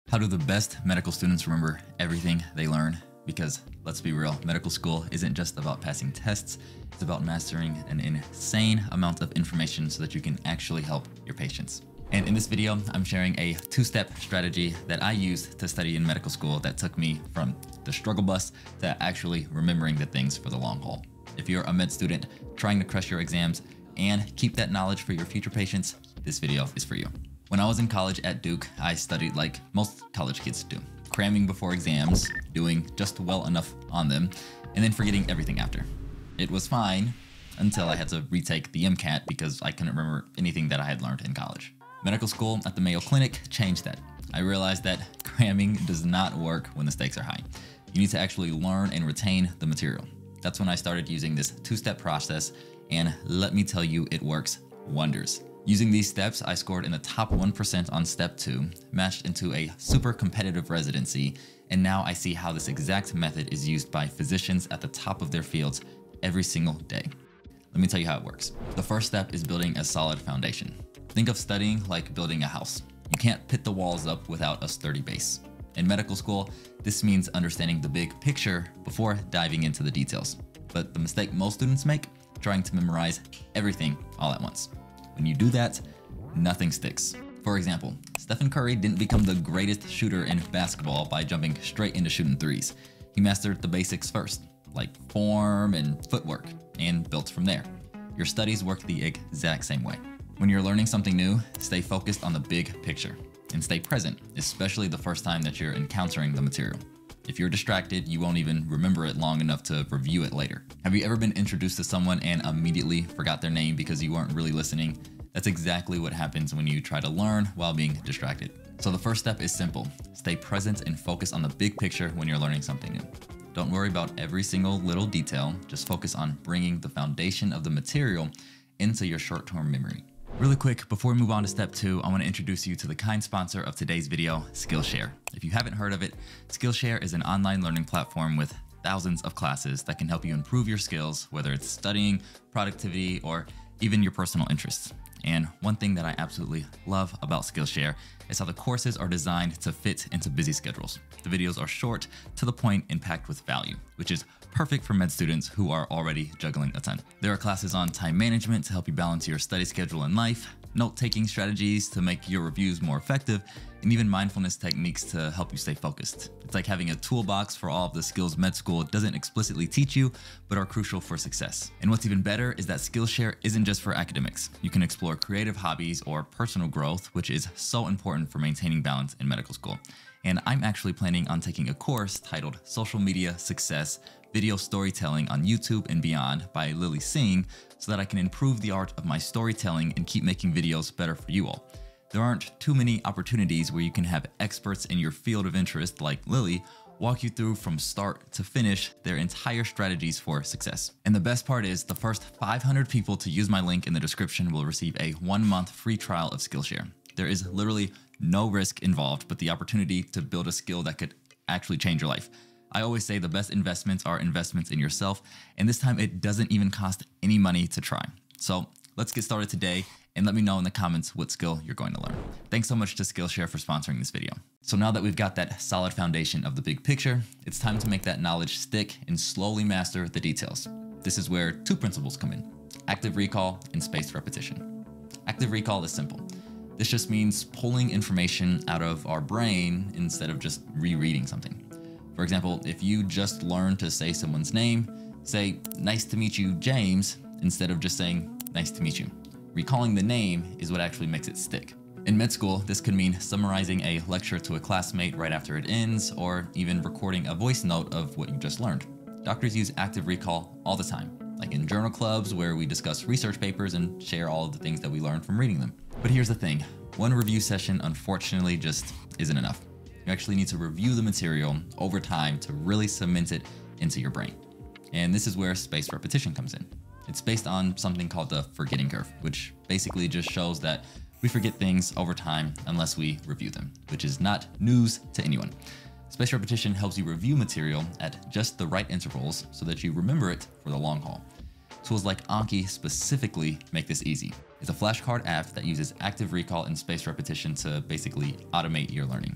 How do the best medical students remember everything they learn? Because let's be real, medical school isn't just about passing tests, it's about mastering an insane amount of information so that you can actually help your patients. And in this video, I'm sharing a two-step strategy that I used to study in medical school that took me from the struggle bus to actually remembering the things for the long haul. If you're a med student trying to crush your exams and keep that knowledge for your future patients, this video is for you. When I was in college at Duke, I studied like most college kids do, cramming before exams, doing just well enough on them, and then forgetting everything after. It was fine until I had to retake the MCAT because I couldn't remember anything that I had learned in college. Medical school at the Mayo Clinic changed that. I realized that cramming does not work when the stakes are high. You need to actually learn and retain the material. That's when I started using this two-step process, and let me tell you, it works wonders. Using these steps, I scored in the top 1% on step 2, matched into a super competitive residency, and now I see how this exact method is used by physicians at the top of their fields every single day. Let me tell you how it works. The first step is building a solid foundation. Think of studying like building a house. You can't put the walls up without a sturdy base. In medical school, this means understanding the big picture before diving into the details. But the mistake most students make, trying to memorize everything all at once. When you do that, nothing sticks. For example, Stephen Curry didn't become the greatest shooter in basketball by jumping straight into shooting threes. He mastered the basics first, like form and footwork, and built from there. Your studies work the exact same way. When you're learning something new, stay focused on the big picture and stay present, especially the first time that you're encountering the material. If you're distracted, you won't even remember it long enough to review it later. Have you ever been introduced to someone and immediately forgot their name because you weren't really listening? That's exactly what happens when you try to learn while being distracted. So the first step is simple. Stay present and focus on the big picture when you're learning something new. Don't worry about every single little detail. Just focus on bringing the foundation of the material into your short-term memory. Really quick, before we move on to step 2, I want to introduce you to the kind sponsor of today's video, Skillshare. If you haven't heard of it, Skillshare is an online learning platform with thousands of classes that can help you improve your skills, whether it's studying, productivity, or even your personal interests. And one thing that I absolutely love about Skillshare is how the courses are designed to fit into busy schedules. The videos are short, to the point, and packed with value, which is perfect for med students who are already juggling a ton. There are classes on time management to help you balance your study schedule and life, note-taking strategies to make your reviews more effective, and even mindfulness techniques to help you stay focused. It's like having a toolbox for all of the skills med school doesn't explicitly teach you, but are crucial for success. And what's even better is that Skillshare isn't just for academics. You can explore creative hobbies or personal growth, which is so important for maintaining balance in medical school. And I'm actually planning on taking a course titled Social Media Success, Video Storytelling on YouTube and Beyond by Lily Singh, so that I can improve the art of my storytelling and keep making videos better for you all. There aren't too many opportunities where you can have experts in your field of interest like Lily walk you through from start to finish their entire strategies for success. And the best part is the first 500 people to use my link in the description will receive a 1-month free trial of Skillshare. There is literally no risk involved, but the opportunity to build a skill that could actually change your life. I always say the best investments are investments in yourself, and this time it doesn't even cost any money to try. So let's get started today, and let me know in the comments what skill you're going to learn. Thanks so much to Skillshare for sponsoring this video. So now that we've got that solid foundation of the big picture, it's time to make that knowledge stick and slowly master the details. This is where 2 principles come in: active recall and spaced repetition. Active recall is simple. This just means pulling information out of our brain instead of just rereading something. For example, if you just learn to say someone's name, say, "Nice to meet you, James," instead of just saying, "Nice to meet you." Recalling the name is what actually makes it stick. In med school, this could mean summarizing a lecture to a classmate right after it ends, or even recording a voice note of what you just learned. Doctors use active recall all the time, like in journal clubs where we discuss research papers and share all of the things that we learned from reading them. But here's the thing, one review session unfortunately just isn't enough. You actually need to review the material over time to really cement it into your brain. And this is where spaced repetition comes in. It's based on something called the forgetting curve, which basically just shows that we forget things over time unless we review them, which is not news to anyone. Spaced repetition helps you review material at just the right intervals so that you remember it for the long haul. Tools like Anki specifically make this easy. It's a flashcard app that uses active recall and spaced repetition to basically automate your learning.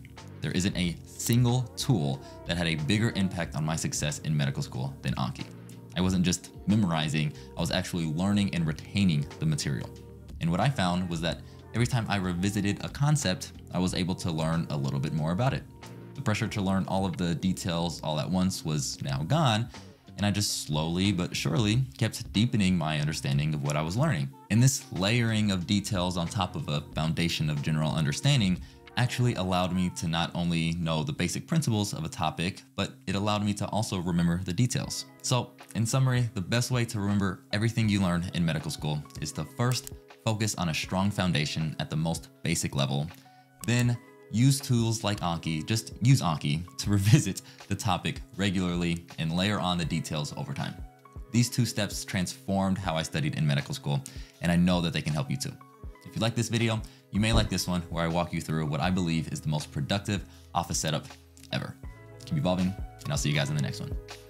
there isn't a single tool that had a bigger impact on my success in medical school than Anki. I wasn't just memorizing, I was actually learning and retaining the material. And what I found was that every time I revisited a concept, I was able to learn a little bit more about it. The pressure to learn all of the details all at once was now gone, and I just slowly but surely kept deepening my understanding of what I was learning. And this layering of details on top of a foundation of general understanding actually allowed me to not only know the basic principles of a topic, but it allowed me to also remember the details. So, in summary, the best way to remember everything you learn in medical school is to first focus on a strong foundation at the most basic level, then use tools like Anki, just use Anki to revisit the topic regularly and layer on the details over time. These two steps transformed how I studied in medical school, and I know that they can help you too. If you like this video, you may like this one where I walk you through what I believe is the most productive office setup ever. Keep evolving, and I'll see you guys in the next one.